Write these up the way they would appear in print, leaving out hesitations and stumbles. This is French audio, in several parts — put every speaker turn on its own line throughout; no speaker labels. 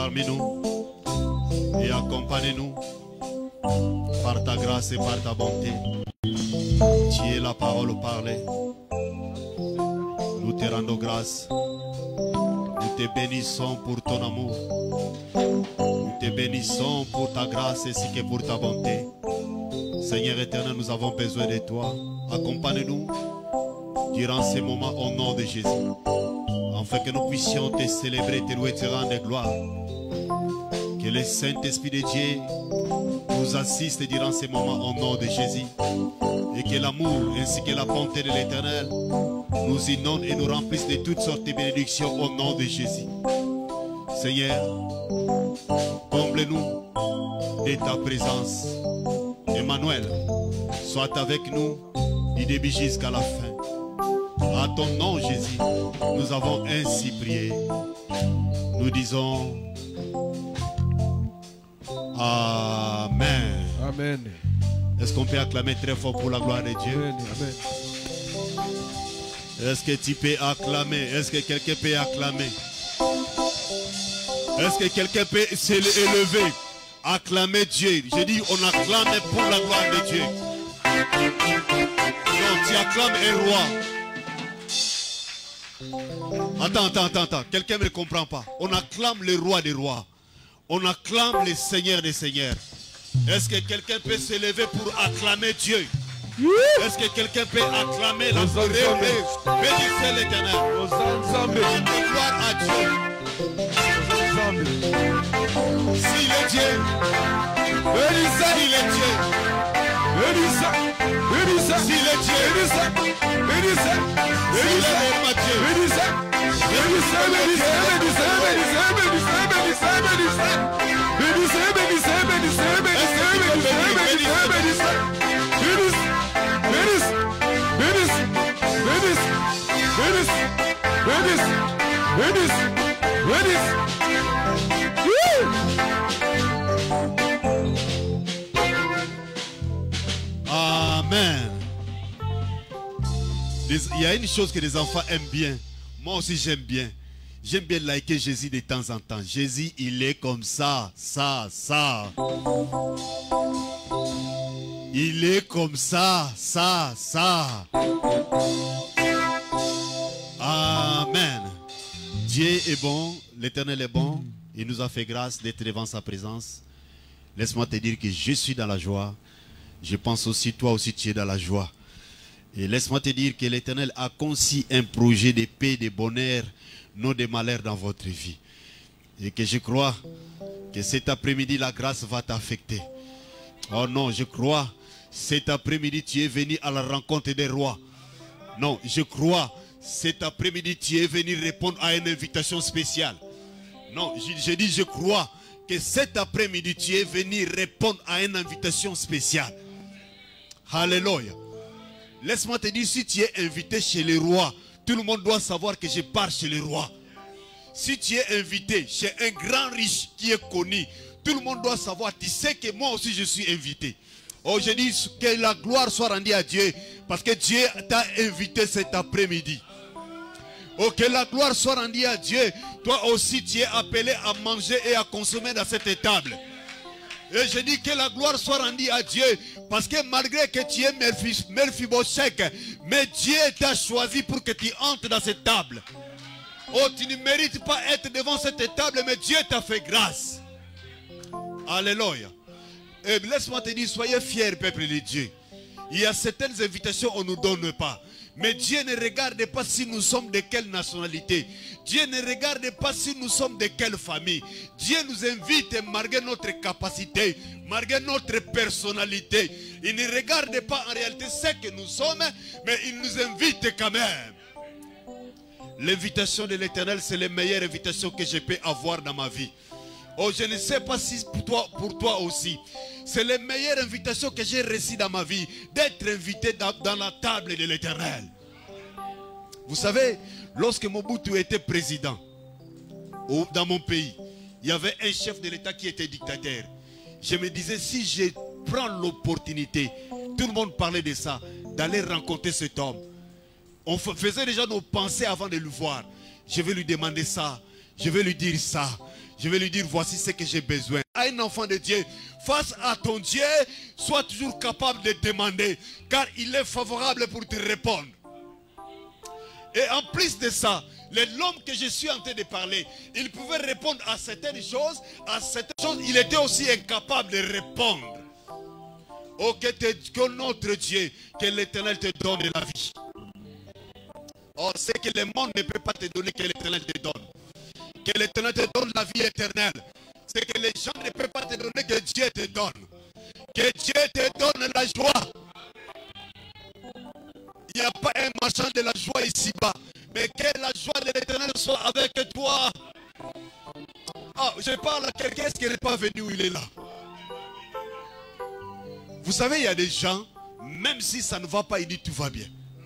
parmi nous et accompagne-nous par ta grâce et par ta bonté. Tu es la parole parlée. Nous te rendons grâce. Nous te bénissons pour ton amour. Nous te bénissons pour ta grâce ainsi que pour ta bonté. Seigneur éternel, nous avons besoin de toi. Accompagne-nous durant ces moments au nom de Jésus, afin que nous puissions te célébrer, te louer, te rendre gloire. Que le Saint-Esprit de Dieu nous assiste durant ces moments au nom de Jésus. Et que l'amour ainsi que la bonté de l'Éternel nous inonde et nous remplisse de toutes sortes de bénédictions au nom de Jésus. Seigneur, comble-nous de ta présence. Emmanuel, sois avec nous du début jusqu'à la fin. À ton nom, Jésus, nous avons ainsi prié. Nous disons Amen.
Amen.
Est-ce qu'on peut acclamer très fort pour la gloire de Dieu?
Amen. Amen.
Est-ce que tu peux acclamer? Est-ce que quelqu'un peut acclamer? Est-ce que quelqu'un peut s'élever? Acclamer Dieu. J'ai dit on acclame pour la gloire de Dieu. Non, tu acclames un roi. Attends. Quelqu'un ne me comprend pas. On acclame le roi des rois. On acclame le Seigneur des seigneurs. Est-ce que quelqu'un peut s'élever pour acclamer Dieu? Est-ce que quelqu'un peut acclamer la bénissez l'Éternel? Rendez gloire à Dieu. S'il est Dieu, bénissez, s'il est Dieu, bénissez, s'il est Dieu, bénissez, s'il est ma Dieu, bénissez, Amen. Il y a une chose que les enfants aiment bien. Moi aussi j'aime bien. J'aime bien liker Jésus de temps en temps. Jésus, il est comme ça, ça. Il est comme ça, ça. Amen. Dieu est bon, l'Éternel est bon. Il nous a fait grâce d'être devant sa présence. Laisse-moi te dire que je suis dans la joie. Je pense aussi, toi aussi, tu es dans la joie. Et laisse-moi te dire que l'Éternel a conçu un projet de paix, de bonheur, non de malheur dans votre vie. Et que je crois que cet après-midi, la grâce va t'affecter. Oh non, je crois, cet après-midi, tu es venu à la rencontre des rois. Non, je crois, cet après-midi, tu es venu répondre à une invitation spéciale. Non, je dis, je crois que cet après-midi, tu es venu répondre à une invitation spéciale. Alléluia. Laisse-moi te dire, si tu es invité chez les rois, tout le monde doit savoir que je pars chez les rois. Si tu es invité chez un grand riche qui est connu, tout le monde doit savoir, tu sais que moi aussi je suis invité. Oh, je dis que la gloire soit rendue à Dieu, parce que Dieu t'a invité cet après-midi. Oh, que la gloire soit rendue à Dieu. Toi aussi tu es appelé à manger et à consommer dans cette table. Et je dis que la gloire soit rendue à Dieu. Parce que malgré que tu es Mephibosheth, mais Dieu t'a choisi pour que tu entres dans cette table. Oh, tu ne mérites pas être devant cette table, mais Dieu t'a fait grâce. Alléluia. Et laisse-moi te dire, soyez fiers, peuple de Dieu. Il y a certaines invitations qu'on ne nous donne pas. Mais Dieu ne regarde pas si nous sommes de quelle nationalité. Dieu ne regarde pas si nous sommes de quelle famille. Dieu nous invite malgré notre capacité, malgré notre personnalité. Il ne regarde pas en réalité ce que nous sommes, mais il nous invite quand même. L'invitation de l'Éternel, c'est la meilleure invitation que je peux avoir dans ma vie. Oh, je ne sais pas si pour toi aussi. C'est la meilleure invitation que j'ai reçue dans ma vie, d'être invité dans la table de l'Éternel. Vous savez, lorsque Mobutu était président dans mon pays, il y avait un chef de l'État qui était dictateur. Je me disais, si je prends l'opportunité, tout le monde parlait de ça, d'aller rencontrer cet homme. On faisait déjà nos pensées avant de le voir. Je vais lui demander ça, je vais lui dire ça. je vais lui dire, voici ce que j'ai besoin. À un enfant de Dieu, face à ton Dieu, sois toujours capable de demander, car il est favorable pour te répondre. Et en plus de ça, l'homme que je suis en train de parler, il pouvait répondre à certaines choses, il était aussi incapable de répondre. Oh, que notre Dieu, que l'Éternel te donne la vie. Oh, c'est que le monde ne peut pas te donner, que l'Éternel te donne. Que l'Éternel te donne la vie éternelle. C'est que les gens ne peuvent pas te donner, que Dieu te donne. Que Dieu te donne la joie. Il n'y a pas un marchand de la joie ici-bas. Mais que la joie de l'Éternel soit avec toi. Ah, je parle à quelqu'un qui n'est pas venu où il est là. Vous savez, il y a des gens, même si ça ne va pas, ils disent tout va bien.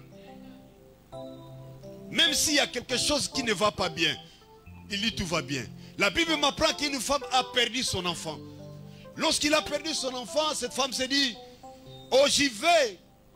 Même s'il y a quelque chose qui ne va pas bien, il dit tout va bien. La Bible m'apprend qu'une femme a perdu son enfant. Lorsqu'il a perdu son enfant, cette femme s'est dit, oh, j'y vais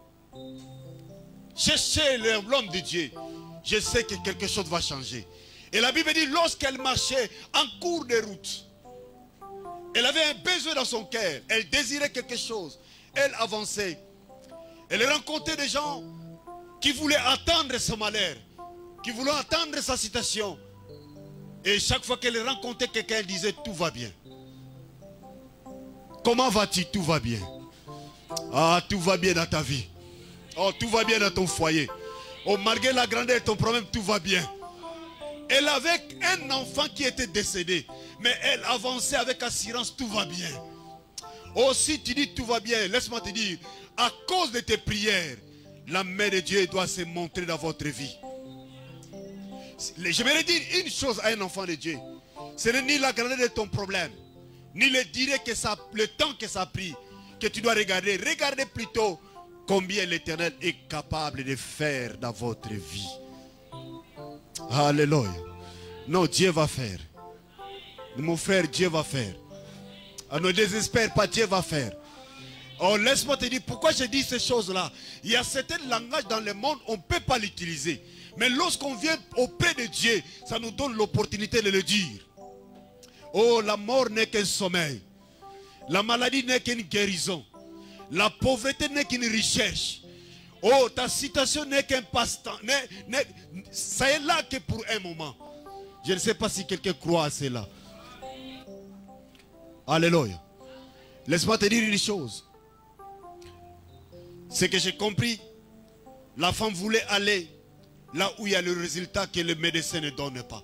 chercher l'homme de Dieu. Je sais que quelque chose va changer. Et la Bible dit, lorsqu'elle marchait en cours de route, elle avait un besoin dans son cœur. Elle désirait quelque chose. Elle avançait. Elle rencontrait des gens qui voulaient attendre son malheur, qui voulaient attendre sa situation. Et chaque fois qu'elle rencontrait quelqu'un, elle disait, tout va bien. Comment vas-tu? Tout va bien. Ah, tout va bien dans ta vie. Oh, tout va bien dans ton foyer. Oh, malgré la grandeur de ton problème, tout va bien. Elle avait un enfant qui était décédé. Mais elle avançait avec assurance, tout va bien. Oh, si tu dis tout va bien, laisse-moi te dire, à cause de tes prières, la main de Dieu doit se montrer dans votre vie. J'aimerais dire une chose à un enfant de Dieu. Ce n'est ni la grandeur de ton problème, ni le temps que ça a pris, que tu dois regarder. Regardez plutôt combien l'Éternel est capable de faire dans votre vie. Alléluia. Non, Dieu va faire. Mon frère, Dieu va faire. Ne désespère pas, Dieu va faire. Oh, laisse-moi te dire pourquoi je dis ces choses-là. Il y a certains langages dans le monde, on ne peut pas l'utiliser. Mais lorsqu'on vient auprès de Dieu, ça nous donne l'opportunité de le dire. Oh, la mort n'est qu'un sommeil. La maladie n'est qu'une guérison. La pauvreté n'est qu'une richesse. Oh, ta situation n'est qu'un passe-temps. Ça est là que pour un moment. Je ne sais pas si quelqu'un croit à cela. Alléluia. Laisse-moi te dire une chose. C'est que j'ai compris. La femme voulait aller là où il y a le résultat que le médecin ne donne pas.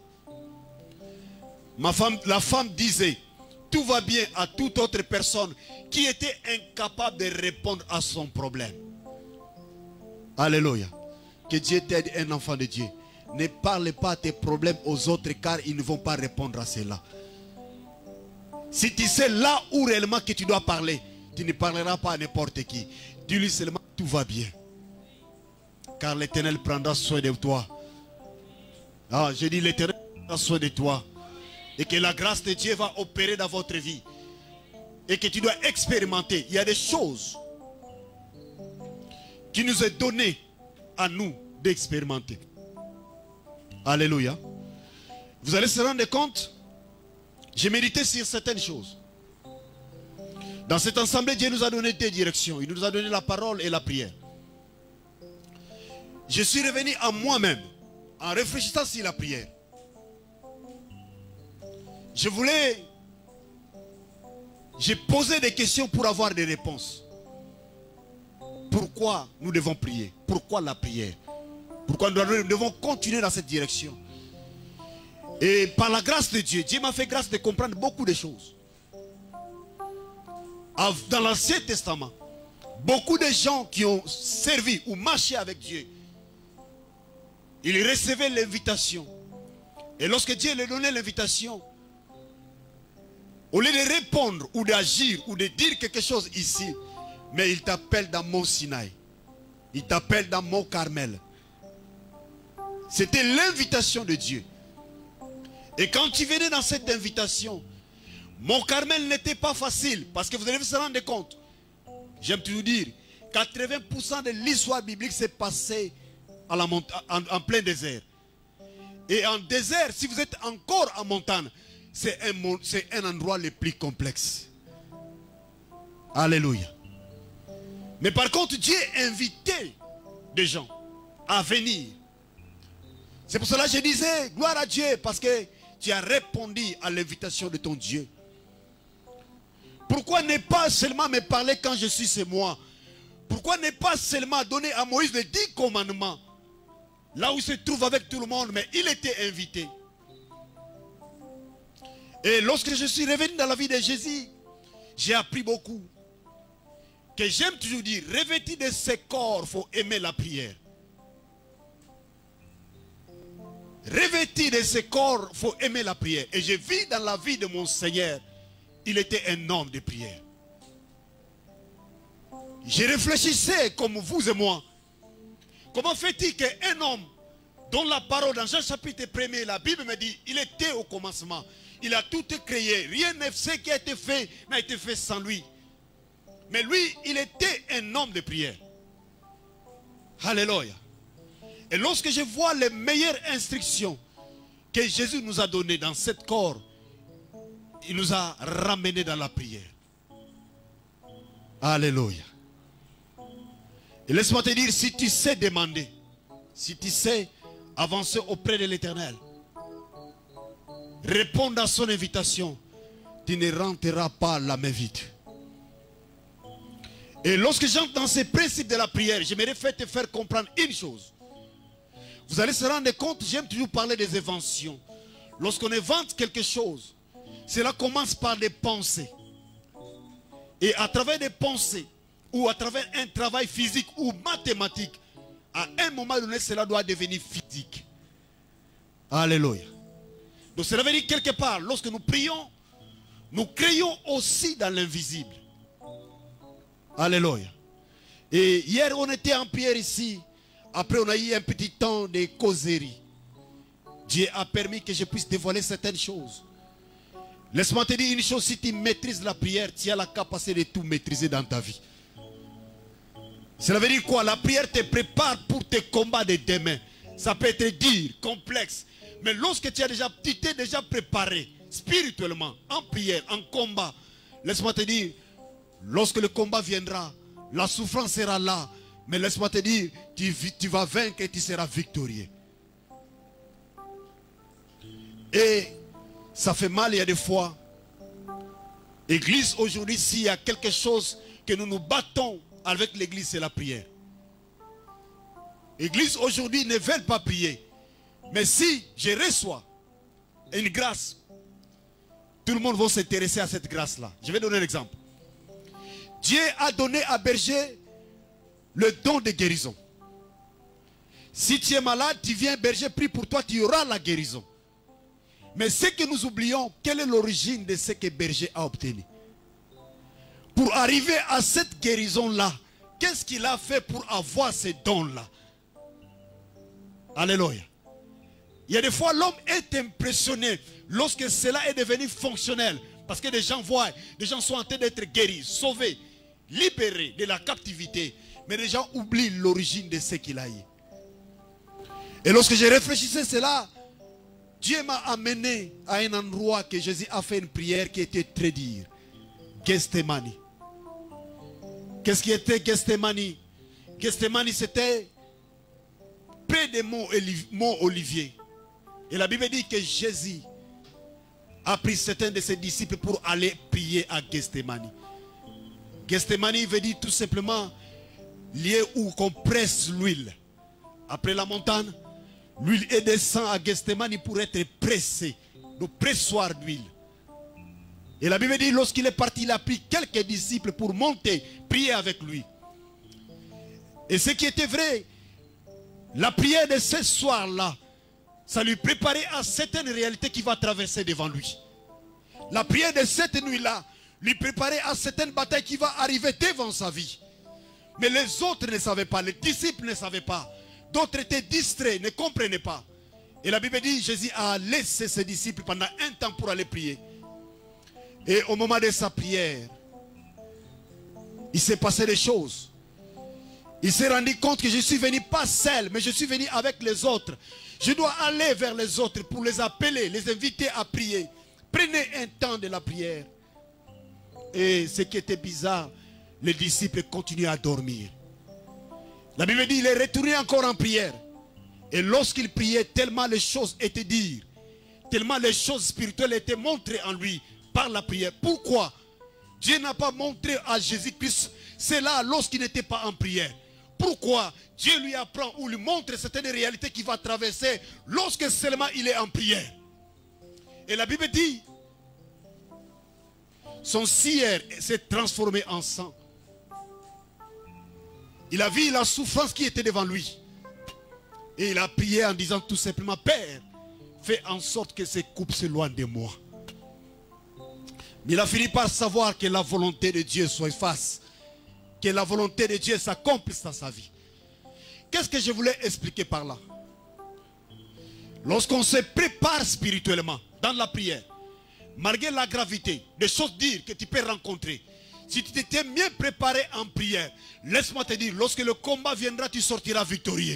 La femme disait, tout va bien à toute autre personne qui était incapable de répondre à son problème. Alléluia. Que Dieu t'aide, un enfant de Dieu. Ne parle pas tes problèmes aux autres car ils ne vont pas répondre à cela. Si tu sais là où réellement que tu dois parler, tu ne parleras pas à n'importe qui. Dis-lui seulement tout va bien. Car l'Éternel prendra soin de toi. Ah, je dis l'Éternel prendra soin de toi. Et que la grâce de Dieu va opérer dans votre vie. Et que tu dois expérimenter. Il y a des choses qui nous est donné à nous d'expérimenter. Alléluia. Vous allez se rendre compte, j'ai médité sur certaines choses. Dans cette assemblée, Dieu nous a donné deux directions. Il nous a donné la parole et la prière. Je suis revenu à moi-même en réfléchissant sur la prière. J'ai posé des questions pour avoir des réponses. Pourquoi nous devons prier? Pourquoi la prière? Pourquoi nous devons continuer dans cette direction? Et par la grâce de Dieu, Dieu m'a fait grâce de comprendre beaucoup de choses. Dans l'Ancien Testament, beaucoup de gens qui ont servi ou marché avec Dieu, ils recevaient l'invitation. Et lorsque Dieu leur donnait l'invitation, au lieu de répondre ou d'agir ou de dire quelque chose ici, mais il t'appelle dans Mont Sinaï. Il t'appelle dans Mont Carmel. C'était l'invitation de Dieu. Et quand tu venais dans cette invitation, Mont Carmel n'était pas facile. Parce que vous allez vous rendre compte. J'aime toujours dire, 80% de l'histoire biblique s'est passée en plein désert. Et en désert, si vous êtes encore en montagne, c'est un endroit le plus complexe. Alléluia. Mais par contre, Dieu invitait des gens à venir. C'est pour cela que je disais, gloire à Dieu, parce que tu as répondu à l'invitation de ton Dieu. Pourquoi ne pas seulement me parler quand je suis chez moi? Pourquoi ne pas seulement donner à Moïse les 10 commandements, là où il se trouve avec tout le monde, mais il était invité. Et lorsque je suis revenu dans la vie de Jésus, j'ai appris beaucoup. Que j'aime toujours dire, revêtu de ce corps, il faut aimer la prière. Revêtu de ce corps, il faut aimer la prière. Et je vis dans la vie de mon Seigneur, il était un homme de prière. Je réfléchissais comme vous et moi. Comment fait-il qu'un homme dont la parole dans Jean chapitre 1er, la Bible me dit, il était au commencement. Il a tout créé. Rien de ce qui a été fait n'a été fait sans lui. Mais lui, il était un homme de prière. Alléluia. Et lorsque je vois les meilleures instructions que Jésus nous a données dans ce corps, il nous a ramenés dans la prière. Alléluia. Et laisse-moi te dire, si tu sais demander, si tu sais avancer auprès de l'Éternel, répondre à son invitation, tu ne rentreras pas la main vide. Et lorsque j'entre dans ces principes de la prière, j'aimerais te faire comprendre une chose. Vous allez se rendre compte, j'aime toujours parler des inventions. Lorsqu'on invente quelque chose, cela commence par des pensées. Et à travers des pensées, ou à travers un travail physique ou mathématique, à un moment donné, cela doit devenir physique. Alléluia. Donc cela veut dire quelque part, lorsque nous prions, nous créons aussi dans l'invisible. Alléluia. Et hier, on était en prière ici. Après, on a eu un petit temps de causerie. Dieu a permis que je puisse dévoiler certaines choses. Laisse-moi te dire une chose, si tu maîtrises la prière, tu as la capacité de tout maîtriser dans ta vie. Cela veut dire quoi? La prière te prépare pour tes combats de demain. Ça peut être dur, complexe. Mais lorsque tu t'es déjà préparé spirituellement, en prière, en combat, laisse-moi te dire, lorsque le combat viendra, la souffrance sera là. Mais laisse-moi te dire, tu vas vaincre et tu seras victorieux. Et ça fait mal, il y a des fois. Église, aujourd'hui, s'il y a quelque chose que nous nous battons avec l'église, c'est la prière. L'église, aujourd'hui, ne veut pas prier. Mais si je reçois une grâce, tout le monde va s'intéresser à cette grâce-là. Je vais donner un exemple. Dieu a donné à berger le don de guérison. Si tu es malade, tu viens berger, prie pour toi, tu auras la guérison. Mais ce que nous oublions, quelle est l'origine de ce que berger a obtenu? Pour arriver à cette guérison-là, qu'est-ce qu'il a fait pour avoir ces dons-là? Alléluia. Il y a des fois, l'homme est impressionné lorsque cela est devenu fonctionnel. Parce que des gens voient, des gens sont en train d'être guéris, sauvés, libérés de la captivité. Mais les gens oublient l'origine de ce qu'il a eu. Et lorsque je réfléchissais cela, Dieu m'a amené à un endroit que Jésus a fait une prière qui était très dure. Gethsemane. Qu'est-ce qui était Gethsemane? Gethsemane, c'était près des monts Olivier. Et la Bible dit que Jésus a pris certains de ses disciples pour aller prier à Gethsemane. Gethsemane veut dire tout simplement lieu où on presse l'huile. Après la montagne, l'huile descend à Gethsemane pour être pressé. Le pressoir d'huile. Et la Bible dit lorsqu'il est parti, il a pris quelques disciples pour monter, prier avec lui. Et ce qui était vrai, la prière de ce soir-là, ça lui préparait à certaines réalités qui va traverser devant lui. La prière de cette nuit-là lui préparait à certaines batailles qui vont arriver devant sa vie. Mais les autres ne savaient pas, les disciples ne savaient pas. D'autres étaient distraits, ne comprenaient pas. Et la Bible dit, Jésus a laissé ses disciples pendant un temps pour aller prier. Et au moment de sa prière, il s'est passé des choses. Il s'est rendu compte que je suis venu pas seul, mais je suis venu avec les autres. Je dois aller vers les autres pour les appeler, les inviter à prier. Prenez un temps de la prière. Et ce qui était bizarre, les disciples continuaient à dormir. La Bible dit, il est retourné encore en prière. Et lorsqu'il priait, tellement les choses étaient dites, tellement les choses spirituelles étaient montrées en lui par la prière. Pourquoi Dieu n'a pas montré à Jésus-Christ cela lorsqu'il n'était pas en prière? Pourquoi Dieu lui apprend ou lui montre certaines réalités qu'il va traverser lorsque seulement il est en prière? Et la Bible dit, son cire s'est transformé en sang. Il a vu la souffrance qui était devant lui. Et il a prié en disant tout simplement, Père, fais en sorte que ces coupes s'éloignent de moi. Mais il a fini par savoir que la volonté de Dieu soit face. Que la volonté de Dieu s'accomplisse dans sa vie. Qu'est-ce que je voulais expliquer par là? Lorsqu'on se prépare spirituellement dans la prière, malgré la gravité des choses dures que tu peux rencontrer, si tu t'étais mieux préparé en prière, laisse-moi te dire, lorsque le combat viendra, tu sortiras victorieux.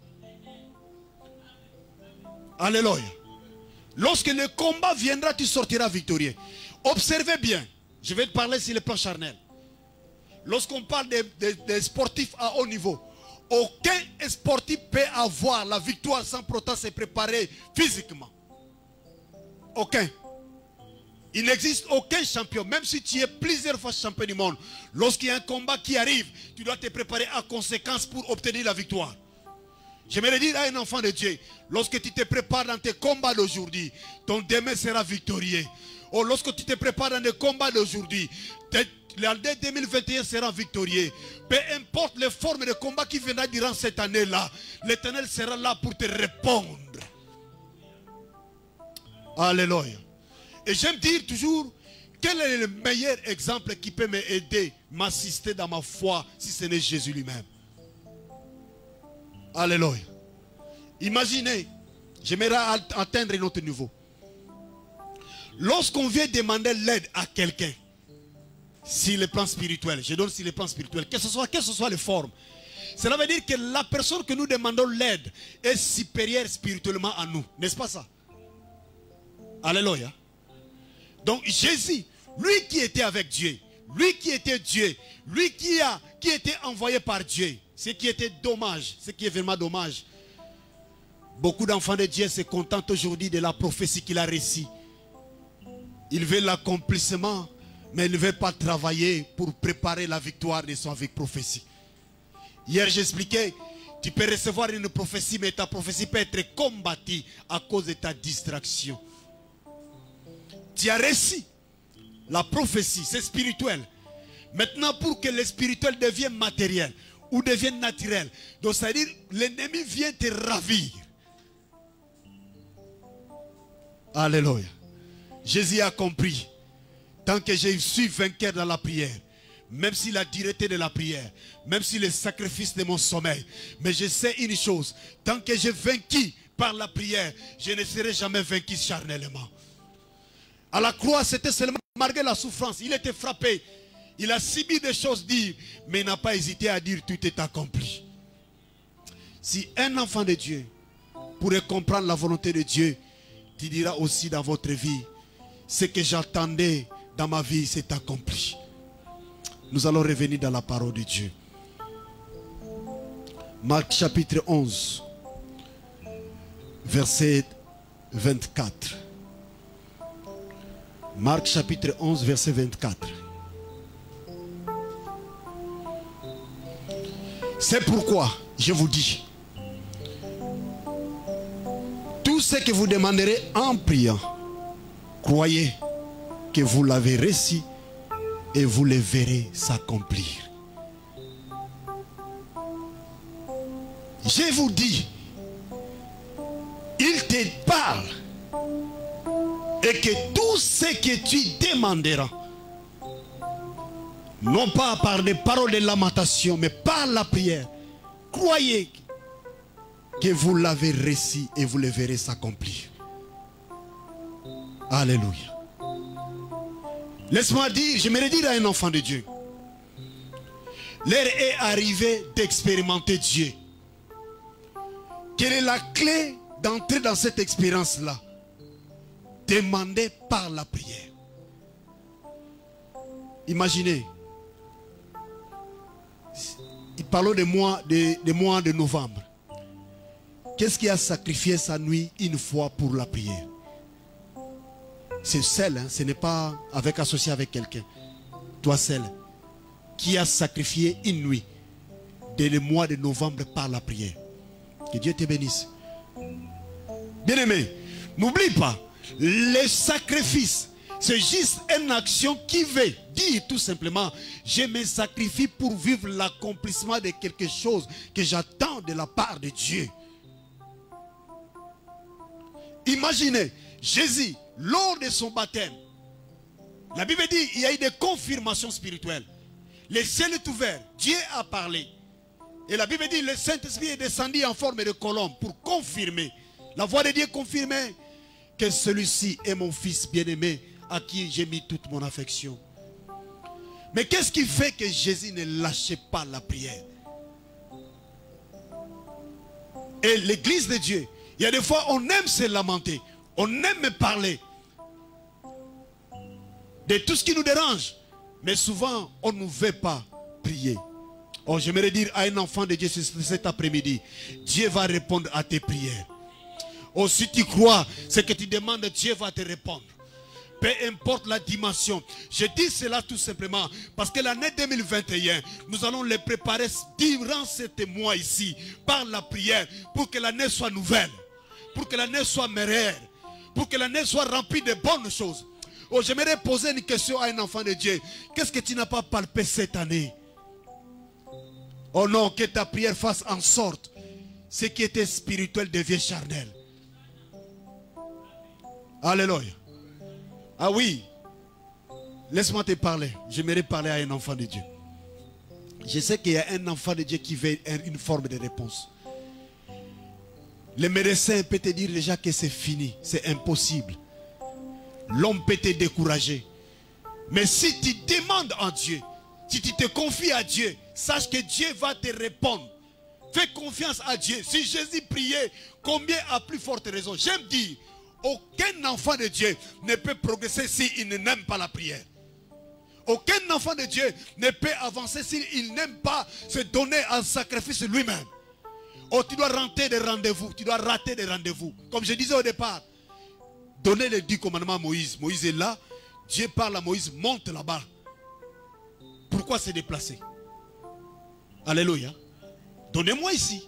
Alléluia. Lorsque le combat viendra, tu sortiras victorieux. Observez bien, je vais te parler sur le plan charnel. Lorsqu'on parle des sportifs à haut niveau, aucun sportif peut avoir la victoire sans pourtant se préparer physiquement. Aucun. Il n'existe aucun champion, même si tu es plusieurs fois champion du monde. Lorsqu'il y a un combat qui arrive, tu dois te préparer à conséquence pour obtenir la victoire. J'aimerais dire à un enfant de Dieu, lorsque tu te prépares dans tes combats d'aujourd'hui, ton demain sera victorieux. Ou lorsque tu te prépares dans les combats d'aujourd'hui, l'année 2021 sera victorieux. Peu importe les formes de combat qui viendront durant cette année-là, l'Éternel sera là pour te répondre. Alléluia. Et j'aime dire toujours, quel est le meilleur exemple qui peut m'aider, m'assister dans ma foi, si ce n'est Jésus lui-même? Alléluia. Imaginez, j'aimerais atteindre un autre niveau. Lorsqu'on vient demander l'aide à quelqu'un, sur le plan spirituel, je donne sur le plan spirituel, que ce soit les formes, cela veut dire que la personne que nous demandons l'aide est supérieure spirituellement à nous. N'est-ce pas ça? Alléluia. Donc Jésus, lui qui était avec Dieu, lui qui était Dieu, lui qui était envoyé par Dieu, ce qui était dommage, ce qui est vraiment dommage. Beaucoup d'enfants de Dieu se contentent aujourd'hui de la prophétie qu'il a reçue. Ils veulent l'accomplissement, mais ils ne veulent pas travailler pour préparer la victoire de son avec prophétie. Hier j'expliquais, tu peux recevoir une prophétie, mais ta prophétie peut être combattue à cause de ta distraction. Tu as reçu la prophétie, c'est spirituel. Maintenant, pour que le spirituel devienne matériel ou devienne naturel, donc ça veut dire l'ennemi vient te ravir. Alléluia. Jésus a compris. Tant que je suis vainqueur dans la prière, même si la dureté de la prière, même si le sacrifice de mon sommeil, mais je sais une chose, tant que j'ai vaincu par la prière, je ne serai jamais vaincu charnellement. À la croix, c'était seulement malgré la souffrance. Il était frappé. Il a subi des choses dures, mais il n'a pas hésité à dire tout est accompli. Si un enfant de Dieu pourrait comprendre la volonté de Dieu, tu diras aussi dans votre vie, ce que j'attendais dans ma vie s'est accompli. Nous allons revenir dans la parole de Dieu. Marc chapitre 11, verset 24. Marc chapitre 11, verset 24. C'est pourquoi je vous dis, tout ce que vous demanderez en priant, croyez que vous l'avez reçu et vous le verrez s'accomplir. Je vous dis, il te parle et que tout ce que tu demanderas, non pas par des paroles de lamentation, mais par la prière, croyez que vous l'avez reçu et vous le verrez s'accomplir. Alléluia. Laisse-moi dire, j'aimerais dire à un enfant de Dieu, l'heure est arrivée d'expérimenter Dieu. Quelle est la clé d'entrer dans cette expérience-là? demandez par la prière. Imaginez. Parlons des mois de novembre. Qu'est-ce qui a sacrifié sa nuit une fois pour la prière? C'est seul, hein? Ce n'est pas associé avec quelqu'un. Toi seul. Qui a sacrifié une nuit dès le mois de novembre par la prière? Que Dieu te bénisse. Bien-aimé, n'oublie pas, le sacrifice, c'est juste une action qui veut dire tout simplement, je me sacrifie pour vivre l'accomplissement de quelque chose que j'attends de la part de Dieu. Imaginez, Jésus, lors de son baptême, la Bible dit, il y a eu des confirmations spirituelles. Le ciel est ouvert, Dieu a parlé. Et la Bible dit, le Saint-Esprit est descendu en forme de colombe pour confirmer. La voix de Dieu confirmait que celui-ci est mon fils bien-aimé à qui j'ai mis toute mon affection. Mais qu'est-ce qui fait que Jésus ne lâchait pas la prière? Et l'église de Dieu, il y a des fois on aime se lamenter, on aime parler de tout ce qui nous dérange, mais souvent on ne veut pas prier. Oh, j'aimerais dire à un enfant de Dieu cet après-midi, Dieu va répondre à tes prières. Oh, si tu crois ce que tu demandes, Dieu va te répondre. Peu importe la dimension. Je dis cela tout simplement parce que l'année 2021, nous allons les préparer durant ce mois ici par la prière pour que l'année soit nouvelle, pour que l'année soit meilleure, pour que l'année soit remplie de bonnes choses. Oh, j'aimerais poser une question à un enfant de Dieu. Qu'est-ce que tu n'as pas palpé cette année? Oh non, que ta prière fasse en sorte ce qui était spirituel devient charnel. Alléluia. Ah oui. Laisse-moi te parler. J'aimerais parler à un enfant de Dieu. Je sais qu'il y a un enfant de Dieu qui veut une forme de réponse. Le médecin peut te dire déjà que c'est fini. C'est impossible. L'homme peut te décourager. Mais si tu demandes à Dieu, si tu te confies à Dieu, sache que Dieu va te répondre. Fais confiance à Dieu. Si Jésus priait, combien à plus forte raison? J'aime dire, aucun enfant de Dieu ne peut progresser s'il n'aime pas la prière. Aucun enfant de Dieu ne peut avancer s'il n'aime pas se donner en sacrifice lui-même. Oh, tu dois rater des rendez-vous. Tu dois rater des rendez-vous. Comme je disais au départ, donnez les 10 commandements à Moïse. Moïse est là. Dieu parle à Moïse, monte là-bas. Pourquoi se déplacer? Alléluia. Donnez-moi ici.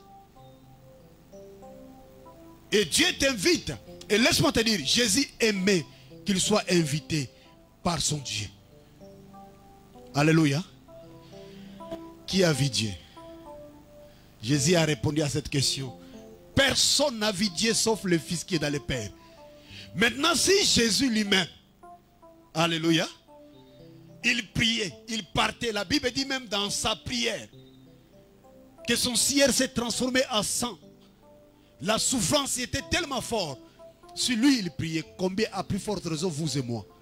Et Dieu t'invite. Et laisse-moi te dire, Jésus aimait qu'il soit invité par son Dieu. Alléluia. Qui a vu Dieu? Jésus a répondu à cette question. Personne n'a vu Dieu sauf le Fils qui est dans le Père. Maintenant, si Jésus lui-même, alléluia, il priait, il partait. La Bible dit même dans sa prière que son cierre s'est transformé en sang. La souffrance était tellement forte. Si lui il priait, combien à plus forte raison vous et moi?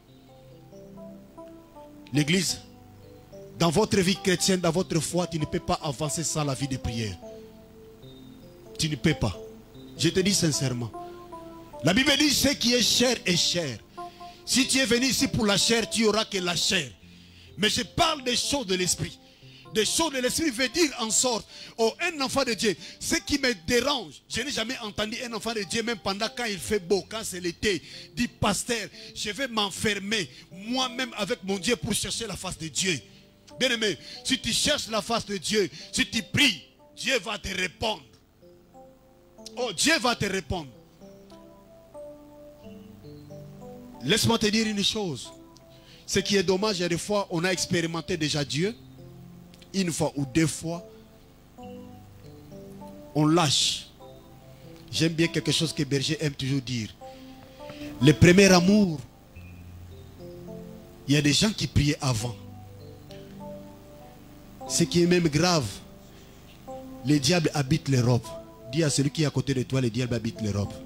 L'église, dans votre vie chrétienne, dans votre foi, tu ne peux pas avancer sans la vie de prière. Tu ne peux pas. Je te dis sincèrement. La Bible dit ce qui est cher est cher. Si tu es venu ici pour la chair, tu n'auras que la chair. Mais je parle des choses de l'esprit. Des choses de l'esprit veut dire en sorte, oh, un enfant de Dieu, ce qui me dérange, je n'ai jamais entendu un enfant de Dieu, même pendant quand il fait beau, quand c'est l'été, dit pasteur, je vais m'enfermer moi-même avec mon Dieu pour chercher la face de Dieu. Bien aimé, si tu cherches la face de Dieu, si tu pries, Dieu va te répondre. Oh, Dieu va te répondre. Laisse-moi te dire une chose. Ce qui est dommage, il y a des fois, on a expérimenté déjà Dieu. Une fois ou deux fois, on lâche. J'aime bien quelque chose que Berger aime toujours dire. Le premier amour, il y a des gens qui priaient avant. Ce qui est même grave, le diable habite les robes. Dis à celui qui est à côté de toi, le diable habite les robes.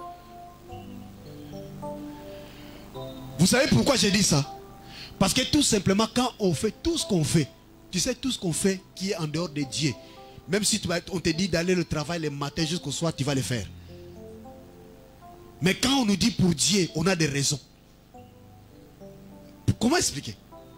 Vous savez pourquoi j'ai dit ça? Parce que tout simplement, quand on fait tout ce qu'on fait, tu sais, tout ce qu'on fait qui est en dehors de Dieu, même si on te dit d'aller au travail le matin jusqu'au soir, tu vas le faire. Mais quand on nous dit pour Dieu, on a des raisons. Comment expliquer?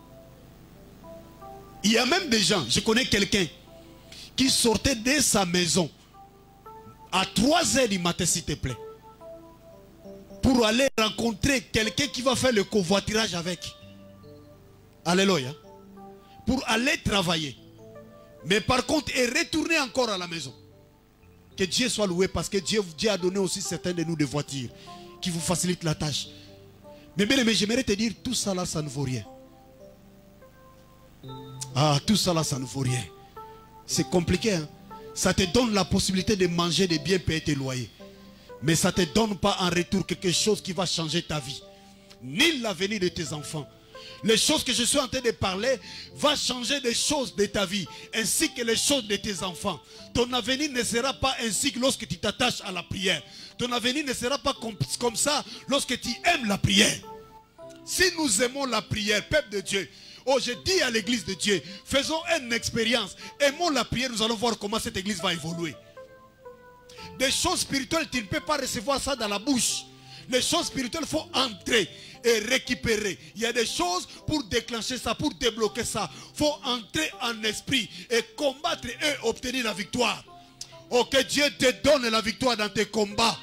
Il y a même des gens, je connais quelqu'un qui sortait de sa maison à 3 heures du matin, s'il te plaît, pour aller rencontrer quelqu'un qui va faire le covoiturage avec. Alléluia. Pour aller travailler. Mais par contre, et retourner encore à la maison. Que Dieu soit loué, parce que Dieu a donné aussi certains de nous des voitures qui vous facilitent la tâche. Mais bien aimé, j'aimerais te dire, tout ça là, ça ne vaut rien. Ah, tout ça là, ça ne vaut rien. C'est compliqué, hein? Ça te donne la possibilité de manger, de bien payer tes loyers. Mais ça ne te donne pas en retour quelque chose qui va changer ta vie. Ni l'avenir de tes enfants. Les choses que je suis en train de parler vont changer des choses de ta vie, ainsi que les choses de tes enfants. Ton avenir ne sera pas ainsi que lorsque tu t'attaches à la prière. Ton avenir ne sera pas comme ça lorsque tu aimes la prière. Si nous aimons la prière, peuple de Dieu, oh, je dis à l'église de Dieu, faisons une expérience. Aimons la prière, nous allons voir comment cette église va évoluer. Des choses spirituelles, tu ne peux pas recevoir ça dans la bouche. Les choses spirituelles, il faut entrer et récupérer. Il y a des choses pour déclencher ça, pour débloquer ça. Il faut entrer en esprit et combattre et obtenir la victoire. Oh, que Dieu te donne la victoire dans tes combats.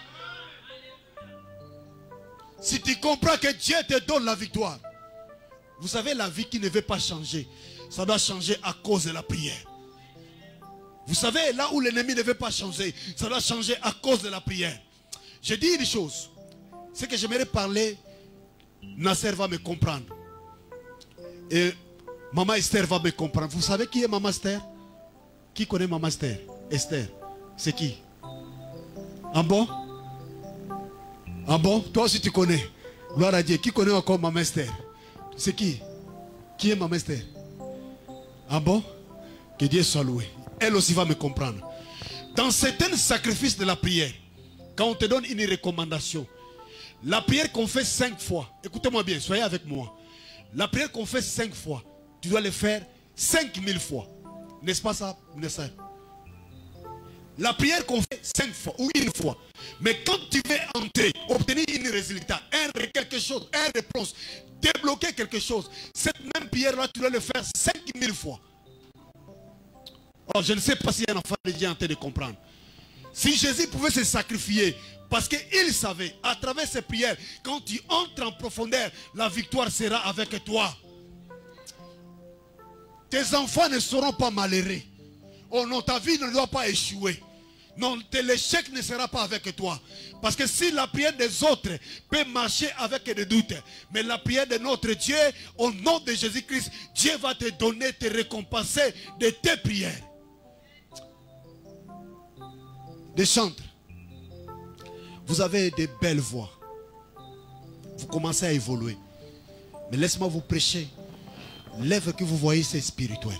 Si tu comprends que Dieu te donne la victoire. Vous savez, la vie qui ne veut pas changer, ça doit changer à cause de la prière. Vous savez, là où l'ennemi ne veut pas changer, ça doit changer à cause de la prière. Je dis une chose. Ce que j'aimerais parler, Nasser va me comprendre. Et Maman Esther va me comprendre. Vous savez qui est Maman Esther? Qui connaît Maman Esther? Esther, c'est qui? Ah bon? Ah bon? Toi aussi tu connais. Gloire à Dieu. Qui connaît encore Maman Esther? C'est qui? Qui est Maman Esther? Ah bon? Que Dieu soit loué. Elle aussi va me comprendre. Dans certains sacrifices de la prière, quand on te donne une recommandation, la prière qu'on fait 5 fois, écoutez-moi bien, soyez avec moi. La prière qu'on fait 5 fois, tu dois le faire 5000 fois. N'est-ce pas ça, Nessa? La prière qu'on fait 5 fois ou une fois. Mais quand tu veux entrer, obtenir un résultat, quelque chose, une réponse, débloquer quelque chose, cette même prière-là, tu dois le faire 5000 fois. Oh, je ne sais pas si un enfant de Dieu est en train de comprendre. Si Jésus pouvait se sacrifier, parce qu'il savait, à travers ses prières, quand tu entres en profondeur, la victoire sera avec toi. Tes enfants ne seront pas malheureux. Oh non, ta vie ne doit pas échouer. Non, l'échec ne sera pas avec toi. Parce que si la prière des autres peut marcher avec des doutes, mais la prière de notre Dieu, au nom de Jésus-Christ, Dieu va te donner, te récompenser de tes prières. Des chantres. Vous avez de belles voix. Vous commencez à évoluer. Mais laisse-moi vous prêcher. L'œuvre que vous voyez, c'est spirituel.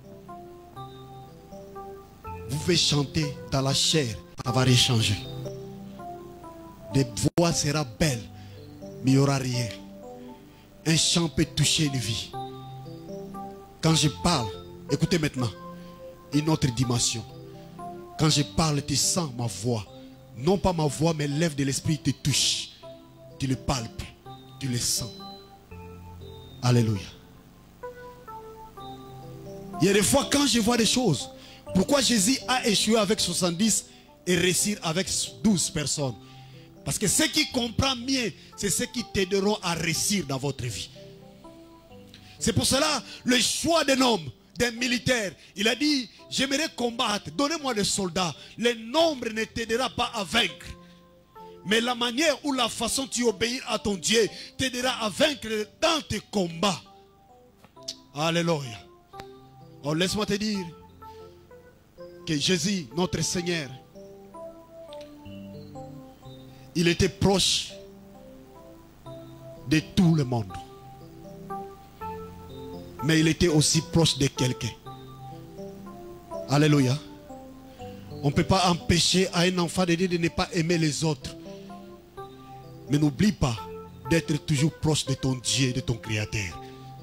Vous pouvez chanter dans la chair. Ça va réchanger. Des voix seront belles. Mais il n'y aura rien. Un chant peut toucher une vie. Quand je parle, écoutez maintenant. Une autre dimension. Quand je parle, tu sens ma voix. Non pas ma voix, mais l'œuvre de l'esprit te touche. Tu le palpes. Tu le sens. Alléluia. Il y a des fois quand je vois des choses. Pourquoi Jésus a échoué avec 70 et réussi avec 12 personnes? Parce que ceux qui comprennent mieux, c'est ceux qui t'aideront à réussir dans votre vie. C'est pour cela le choix d'un homme, d'un militaire, il a dit, j'aimerais combattre, donnez-moi des soldats. Le nombre ne t'aidera pas à vaincre. Mais la manière ou la façon dont tu obéis à ton Dieu t'aidera à vaincre dans tes combats. Alléluia. Oh, laisse-moi te dire que Jésus, notre Seigneur, il était proche de tout le monde. Mais il était aussi proche de quelqu'un. Alléluia. On ne peut pas empêcher à un enfant de Dieu de ne pas aimer les autres. Mais n'oublie pas d'être toujours proche de ton Dieu, de ton Créateur.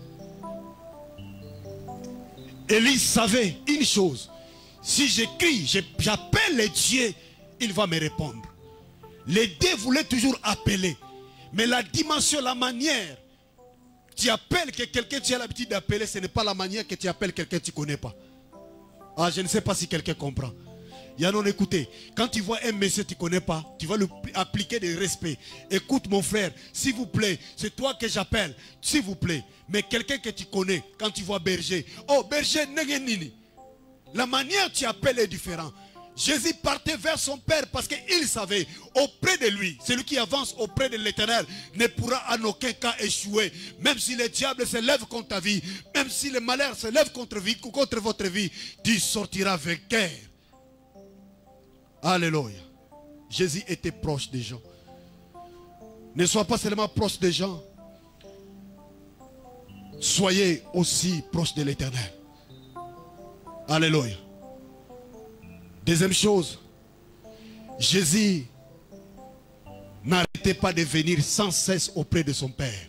Élie savait une chose. Si j'écris, j'appelle Dieu, il va me répondre.
Les dés voulaient toujours appeler. Mais la dimension, la manière, tu appelles que quelqu'un tu as l'habitude d'appeler, ce n'est pas la manière que tu appelles quelqu'un que tu ne connais pas. Ah, je ne sais pas si quelqu'un comprend. Yannon, écoutez, quand tu vois un monsieur que tu ne connais pas, tu vas lui appliquer des respects. Écoute mon frère, s'il vous plaît, c'est toi que j'appelle, s'il vous plaît. Mais quelqu'un que tu connais, quand tu vois berger, oh berger, negenini. La manière dont tu appelles est différente. Jésus partait vers son Père parce qu'il savait, auprès de lui, celui qui avance auprès de l'Éternel ne pourra en aucun cas échouer. Même si le diable se lève contre ta vie, même si le malheur se lève contre votre vie, tu sortiras vainqueur. Alléluia. Jésus était proche des gens. Ne sois pas seulement proche des gens, soyez aussi proche de l'Éternel. Alléluia. Deuxième chose, Jésus n'arrêtait pas de venir sans cesse auprès de son Père.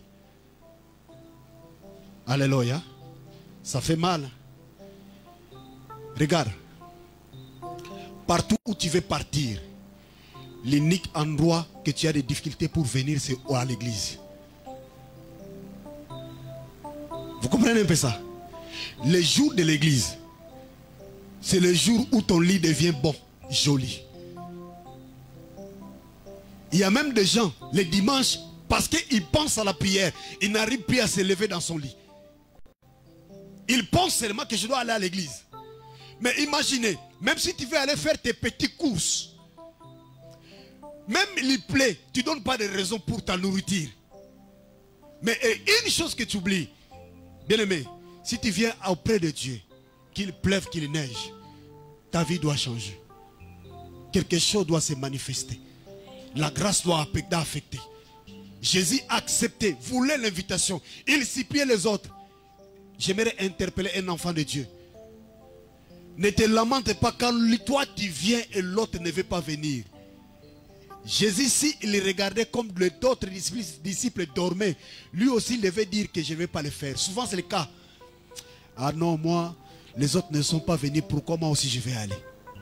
Alléluia. Ça fait mal. Regarde. Partout où tu veux partir, l'unique endroit que tu as des difficultés pour venir, c'est à l'église. Vous comprenez un peu ça? Les jours de l'église, c'est le jour où ton lit devient bon, joli. Il y a même des gens, les dimanches, parce qu'ils pensent à la prière, ils n'arrivent plus à se lever dans son lit. Ils pensent seulement que je dois aller à l'église. Mais imaginez, même si tu veux aller faire tes petites courses, même il plaît, tu ne donnes pas de raison pour ta nourriture. Mais une chose que tu oublies, bien aimé, si tu viens auprès de Dieu, qu'il pleuve, qu'il neige, ta vie doit changer. Quelque chose doit se manifester. La grâce doit affecter. Jésus acceptait, voulait l'invitation. Il suppliait les autres. J'aimerais interpeller un enfant de Dieu. Ne te lamente pas quand toi tu viens et l'autre ne veut pas venir. Jésus, si il regardait comme d'autres disciples dormaient, lui aussi il devait dire que je ne vais pas le faire. Souvent c'est le cas. Ah non, moi, les autres ne sont pas venus, pourquoi moi aussi je vais aller?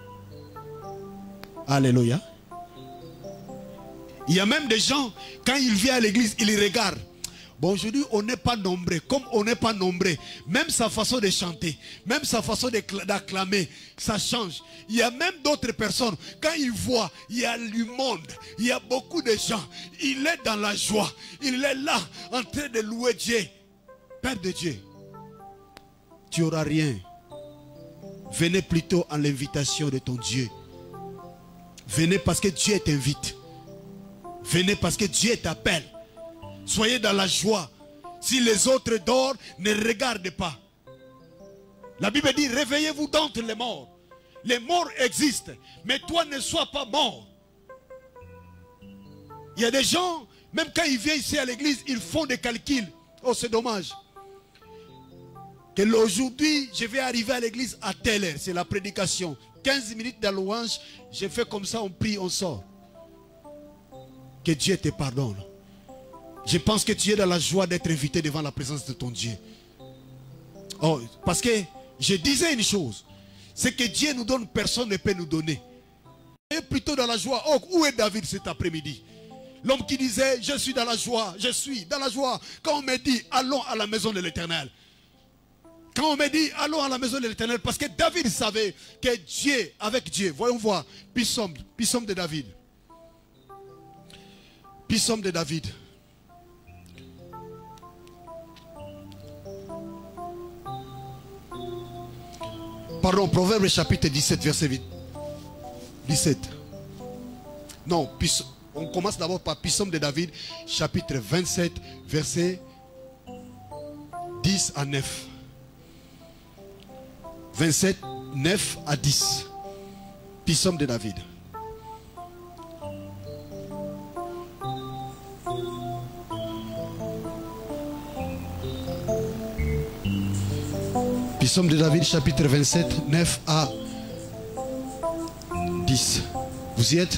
Alléluia. Il y a même des gens, quand ils viennent à l'église, ils regardent. Bon, aujourd'hui, on n'est pas nombreux. Comme on n'est pas nombreux, même sa façon de chanter, même sa façon d'acclamer, ça change. Il y a même d'autres personnes, quand ils voient, il y a du monde, il y a beaucoup de gens. Il est dans la joie. Il est là, en train de louer Dieu. Père de Dieu, tu n'auras rien. Venez plutôt à l'invitation de ton Dieu. Venez parce que Dieu t'invite. Venez parce que Dieu t'appelle. Soyez dans la joie. Si les autres dorment, ne regardez pas. La Bible dit, réveillez-vous d'entre les morts. Les morts existent, mais toi ne sois pas mort. Il y a des gens, même quand ils viennent ici à l'église, ils font des calculs. Oh, c'est dommage. Que aujourd'hui, je vais arriver à l'église à telle heure. C'est la prédication. 15 minutes de louange, je fais comme ça, on prie, on sort. Que Dieu te pardonne. Je pense que tu es dans la joie d'être invité devant la présence de ton Dieu. Oh, parce que je disais une chose. C'est que Dieu nous donne, personne ne peut nous donner. Et plutôt dans la joie. Oh, où est David cet après-midi? L'homme qui disait, je suis dans la joie, je suis dans la joie. Quand on me dit, allons à la maison de l'Éternel. Quand on me dit, allons à la maison de l'Éternel. Parce que David savait que Dieu, avec Dieu, voyons voir, psaume de David. Psaume de David. Pardon, Proverbe chapitre 17, verset 8. 17. Non, on commence d'abord par Psaume de David, chapitre 27, verset 10 à 9. 27, 9 à 10. Psaume de David. Psaume de David, chapitre 27, 9 à 10. Vous y êtes?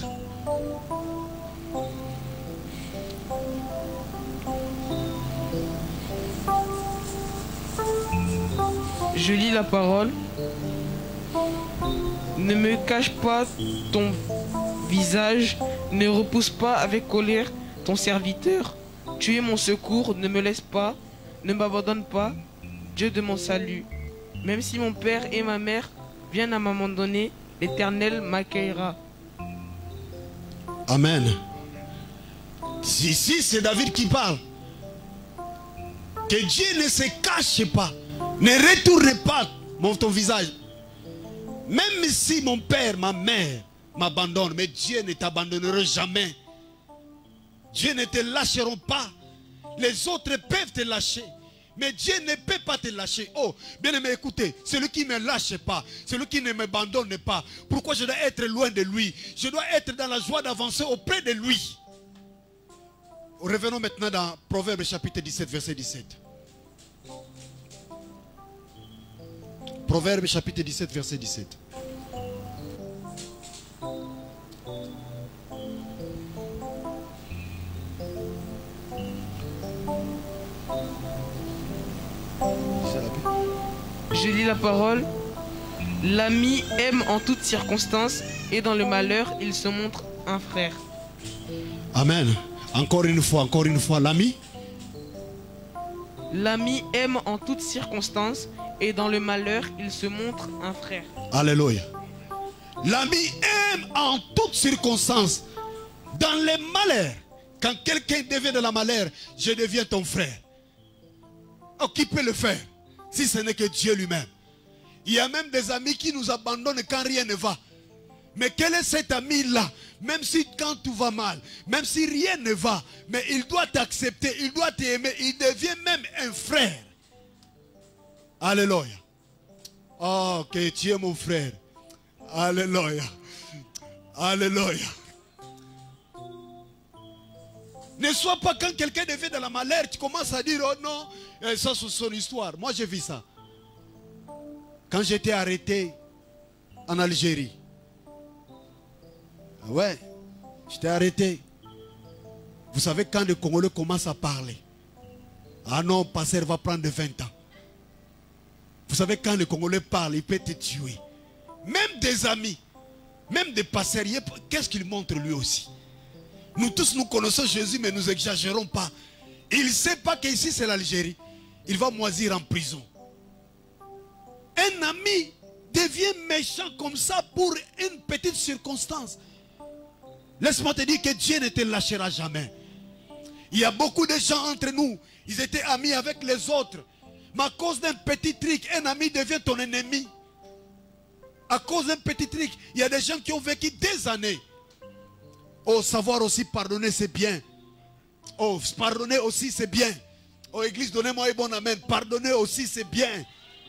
Je lis la parole. Ne me cache pas ton visage, ne repousse pas avec colère ton serviteur. Tu es mon secours, ne me laisse pas, ne m'abandonne pas, Dieu de mon salut. Même si mon père et ma mère viennent à m'abandonner, l'Éternel m'accueillera.
Amen. Ici, c'est David qui parle. Que Dieu ne se cache pas. Ne retourne pas ton visage. Même si mon père, ma mère m'abandonnent, mais Dieu ne t'abandonnera jamais. Dieu ne te lâcheront pas. Les autres peuvent te lâcher, mais Dieu ne peut pas te lâcher. Oh, bien aimé, écoutez, celui qui ne me lâche pas, celui qui ne m'abandonne pas, pourquoi je dois être loin de lui? Je dois être dans la joie d'avancer auprès de lui. Revenons maintenant dans Proverbes chapitre 17, verset 17. Proverbes chapitre 17, verset 17.
Je lis la parole. L'ami aime en toutes circonstances et dans le malheur, il se montre un frère.
Amen. Encore une fois, l'ami.
L'ami aime en toutes circonstances et dans le malheur, il se montre un frère.
Alléluia. L'ami aime en toutes circonstances. Dans les malheurs, quand quelqu'un devient de la malheur, je deviens ton frère. Oh, qui peut le faire si ce n'est que Dieu lui-même? Il y a même des amis qui nous abandonnent quand rien ne va. Mais quel est cet ami-là? Même si quand tout va mal, même si rien ne va, mais il doit t'accepter, il doit t'aimer, il devient même un frère. Alléluia. Oh, que tu es mon frère. Alléluia. Alléluia. Ne sois pas quand quelqu'un devient dans la malheur, tu commences à dire, oh non, ça c'est son histoire. Moi j'ai vu ça. Quand j'étais arrêté en Algérie. Ouais, j'étais arrêté. Vous savez quand le Congolais commence à parler. Ah non, pasteur va prendre 20 ans. Vous savez quand le Congolais parle, il peut te tuer. Même des amis, même des pasteurs, qu'est-ce qu'il montre lui aussi? Nous tous nous connaissons Jésus, mais nous n'exagérons pas. Il ne sait pas qu'ici c'est l'Algérie. Il va moisir en prison. Un ami devient méchant comme ça pour une petite circonstance. Laisse-moi te dire que Dieu ne te lâchera jamais. Il y a beaucoup de gens entre nous. Ils étaient amis avec les autres. Mais à cause d'un petit truc, un ami devient ton ennemi. À cause d'un petit truc, il y a des gens qui ont vécu des années. Oh, savoir aussi pardonner, c'est bien. Oh, pardonner aussi, c'est bien. Oh, Église, donnez-moi un bon amen. Pardonner aussi, c'est bien.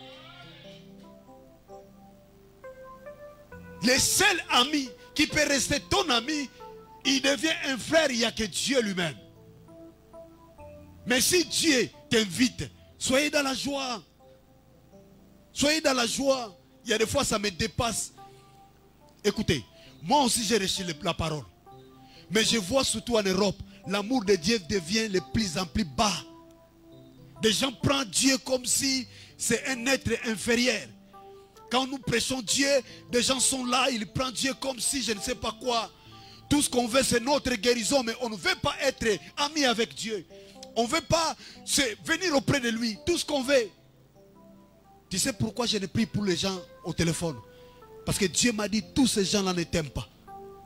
Le seul ami qui peut rester ton ami, il devient un frère, il n'y a que Dieu lui-même. Mais si Dieu t'invite, soyez dans la joie. Soyez dans la joie. Il y a des fois, ça me dépasse. Écoutez, moi aussi j'ai reçu la parole. Mais je vois surtout en Europe, l'amour de Dieu devient de plus en plus bas. Des gens prennent Dieu comme si c'est un être inférieur. Quand nous prêchons Dieu, des gens sont là, ils prennent Dieu comme si je ne sais pas quoi. Tout ce qu'on veut, c'est notre guérison, mais on ne veut pas être amis avec Dieu. On ne veut pas venir auprès de lui. Tout ce qu'on veut. Tu sais pourquoi je ne prie pour les gens au téléphone? Parce que Dieu m'a dit, tous ces gens-là ne t'aiment pas.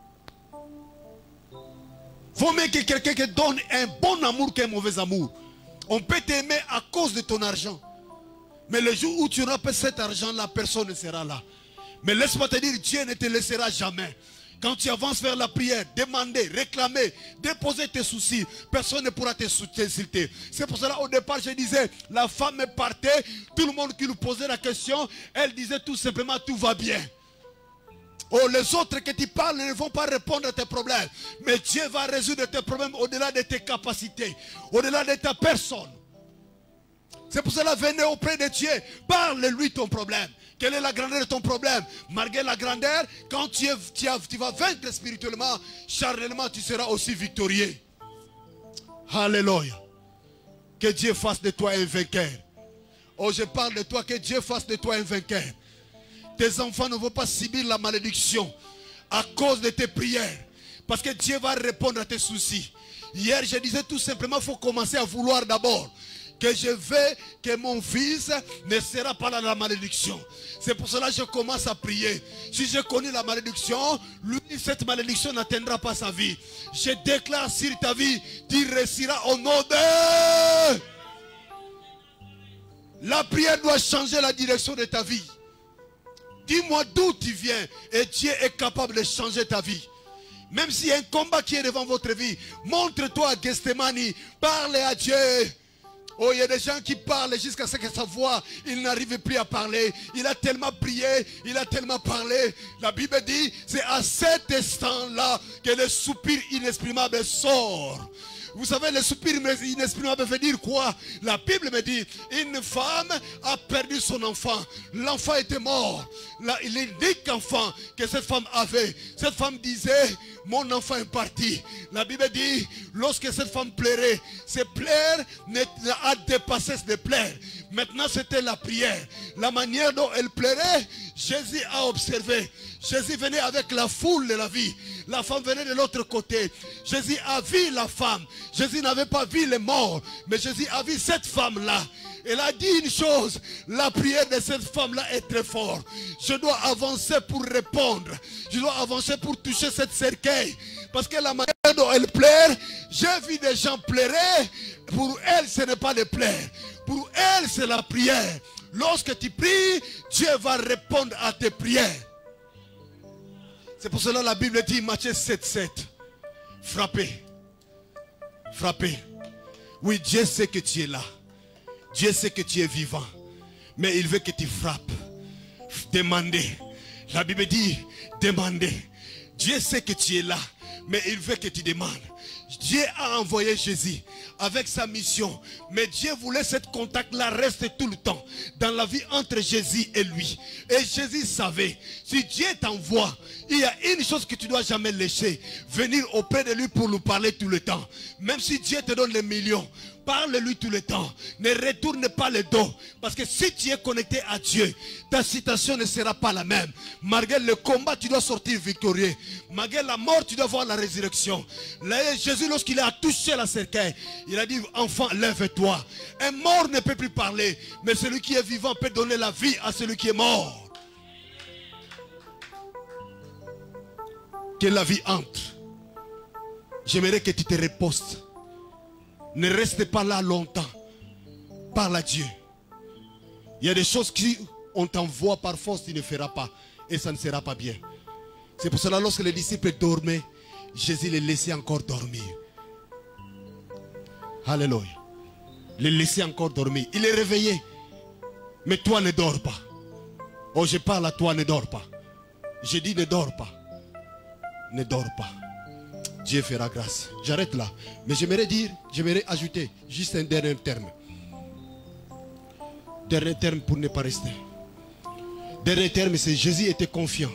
Faut même que quelqu'un te donne un bon amour qu'un mauvais amour. On peut t'aimer à cause de ton argent. Mais le jour où tu n'auras pas cet argent-là, personne ne sera là. Mais laisse-moi te dire, Dieu ne te laissera jamais. Quand tu avances vers la prière, demander, réclamer, déposer tes soucis, personne ne pourra t'insulter. C'est pour cela au départ je disais, la femme partait, tout le monde qui lui posait la question, elle disait tout simplement tout va bien. Oh, les autres que tu parles ne vont pas répondre à tes problèmes. Mais Dieu va résoudre tes problèmes au-delà de tes capacités, au-delà de ta personne. C'est pour cela, venez auprès de Dieu, parle-lui ton problème. Quelle est la grandeur de ton problème? Malgré la grandeur, quand tu vas vaincre spirituellement, charnellement, tu seras aussi victorieux. Alléluia. Que Dieu fasse de toi un vainqueur. Oh, je parle de toi, que Dieu fasse de toi un vainqueur. Tes enfants ne vont pas subir la malédiction à cause de tes prières. Parce que Dieu va répondre à tes soucis. Hier, je disais tout simplement, il faut commencer à vouloir d'abord. Que je veux que mon fils ne sera pas dans la malédiction. C'est pour cela que je commence à prier. Si je connais la malédiction, lui, cette malédiction n'atteindra pas sa vie. Je déclare sur ta vie, tu réussiras au nom de... La prière doit changer la direction de ta vie. Dis-moi d'où tu viens et Dieu est capable de changer ta vie. Même s'il y a un combat qui est devant votre vie, montre-toi à Gethsemane, parle à Dieu. Oh, il y a des gens qui parlent jusqu'à ce que sa voix, il n'arrive plus à parler. Il a tellement prié, il a tellement parlé. La Bible dit, c'est à cet instant-là que le soupir inexprimable sort. Vous savez, le soupir inexprimable veut dire quoi? La Bible me dit, une femme a perdu son enfant. L'enfant était mort. L'unique enfant que cette femme avait, cette femme disait, mon enfant est parti. La Bible dit, lorsque cette femme pleurait, ses pleurs a dépassé ses pleurs. Maintenant, c'était la prière. La manière dont elle pleurait, Jésus a observé. Jésus venait avec la foule de la vie. La femme venait de l'autre côté. Jésus a vu la femme. Jésus n'avait pas vu les morts. Mais Jésus a vu cette femme-là. Elle a dit une chose. La prière de cette femme-là est très forte. Je dois avancer pour répondre. Je dois avancer pour toucher cette cercueil. Parce que la manière dont elle pleure, j'ai vu des gens pleurer. Pour elle, ce n'est pas les pleurs. Pour elle, c'est la prière. Lorsque tu pries, Dieu va répondre à tes prières. C'est pour cela que la Bible dit, Matthieu 7:7. Frappez. Frappez. Oui, Dieu sait que tu es là. Dieu sait que tu es vivant. Mais il veut que tu frappes. Demandez. La Bible dit, demandez. Dieu sait que tu es là. Mais il veut que tu demandes. Dieu a envoyé Jésus avec sa mission. Mais Dieu voulait que ce contact-là reste tout le temps dans la vie entre Jésus et lui. Et Jésus savait, si Dieu t'envoie, il y a une chose que tu ne dois jamais laisser. Venir auprès de lui pour lui parler tout le temps. Même si Dieu te donne les millions, parle-lui tout le temps. Ne retourne pas le dos. Parce que si tu es connecté à Dieu, ta situation ne sera pas la même. Malgré le combat, tu dois sortir victorieux. Malgré la mort, tu dois voir la résurrection. Là, Jésus, lorsqu'il a touché la cercueil, il a dit, enfant, lève-toi. Un mort ne peut plus parler. Mais celui qui est vivant peut donner la vie à celui qui est mort. Que la vie entre. J'aimerais que tu te reposes. Ne reste pas là longtemps. Parle à Dieu. Il y a des choses qu'on t'envoie par force, tu ne feras pas. Et ça ne sera pas bien. C'est pour cela lorsque les disciples dormaient, Jésus les laissait encore dormir. Alléluia. Les laissait encore dormir. Il est réveillé. Mais toi ne dors pas. Oh, je parle à toi, ne dors pas. Je dis ne dors pas. Ne dors pas. Dieu fera grâce. J'arrête là. Mais j'aimerais ajouter juste un dernier terme. Dernier terme pour ne pas rester. Dernier terme, c'est Jésus était confiant.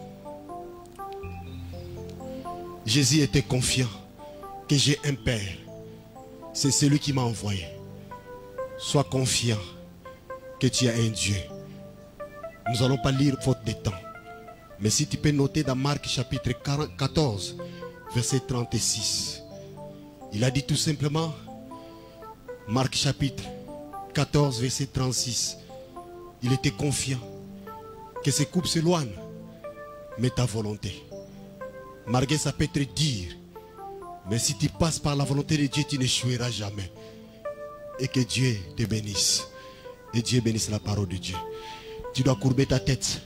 Jésus était confiant que j'ai un Père. C'est celui qui m'a envoyé. Sois confiant que tu as un Dieu. Nous n'allons pas lire faute de temps. Mais si tu peux noter dans Marc chapitre 14, verset 36. Il a dit tout simplement, Marc chapitre 14, verset 36. Il était confiant que ces coupes s'éloignent, mais ta volonté. Malgré ça peut te dire, mais si tu passes par la volonté de Dieu, tu n'échoueras jamais. Et que Dieu te bénisse. Et Dieu bénisse la parole de Dieu. Tu dois courber ta tête.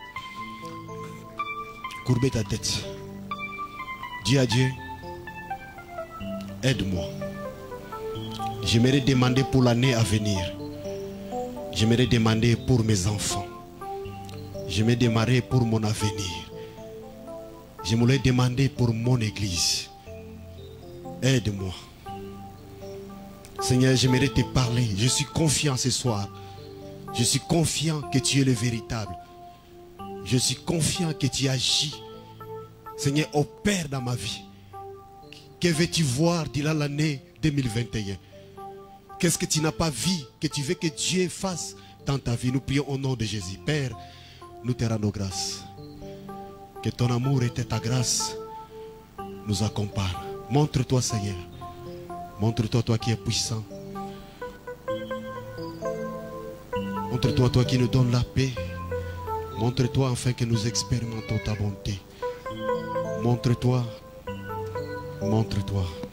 Courber ta tête. Dis à Dieu, aide-moi. J'aimerais demander pour l'année à venir. J'aimerais demander pour mes enfants. J'aimerais demander pour mon avenir. J'aimerais demander pour mon église. Aide-moi. Seigneur, j'aimerais te parler. Je suis confiant ce soir. Je suis confiant que tu es le véritable. Je suis confiant que tu agis. Seigneur, opère dans ma vie. Que veux-tu voir durant l'année 2021? Qu'est-ce que tu n'as pas vu que tu veux que Dieu fasse dans ta vie? Nous prions au nom de Jésus. Père, nous te rendons grâce. Que ton amour et ta grâce nous accompagne. Montre-toi, Seigneur. Montre-toi, toi qui es puissant. Montre-toi, toi qui nous donnes la paix. Montre-toi afin que nous expérimentons ta bonté. Montre-toi. Montre-toi.